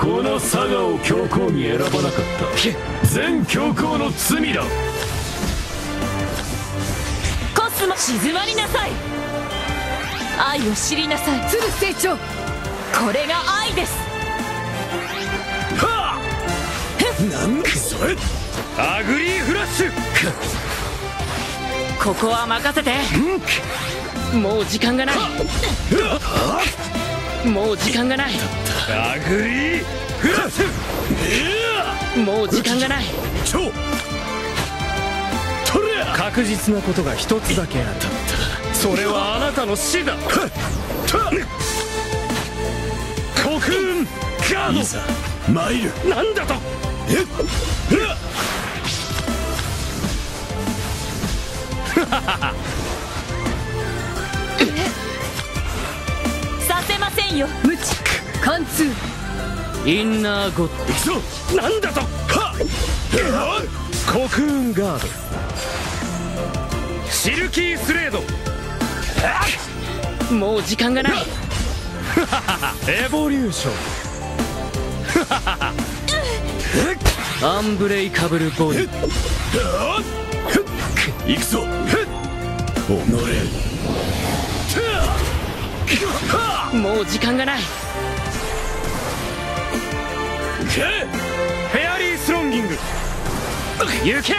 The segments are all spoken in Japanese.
この佐賀を教皇に選ばなかった全教皇の罪だ。 コスモ、静まりなさい。愛を知りなさい。 鶴成長、 これが愛です。 はあ、なんだそれ。アグリーフラッシュ。 ここは任せて。もう時間がない。もう時間がない。 アグリーフラッシュ。 もう時間がない。 確実なことが一つだけある。それはあなたの死だ。国運ガード。いざ参る。なんだと。 させませんよ。 無知貫通。 インナーゴッド。 行くぞ。なんだと。国運ガード。シルキースレード。 もう時間がない。 エボリューション。 アンブレイカブルボディ。 行くぞ。 もう時間がない。 フェアリースロンギング。行け。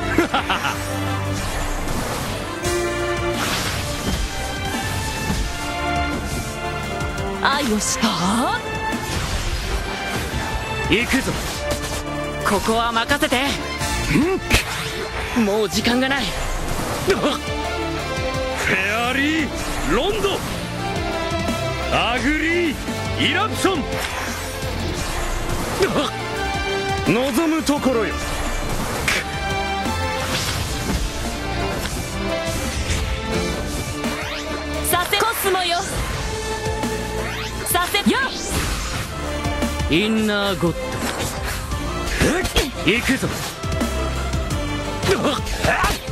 愛を知った。 行くぞ。 ここは任せて。もう時間がない。 フェアリーロンド。アグリーイラプション。望むところよ。 させコスモよ。させよ。インナーゴッド。 行くぞ。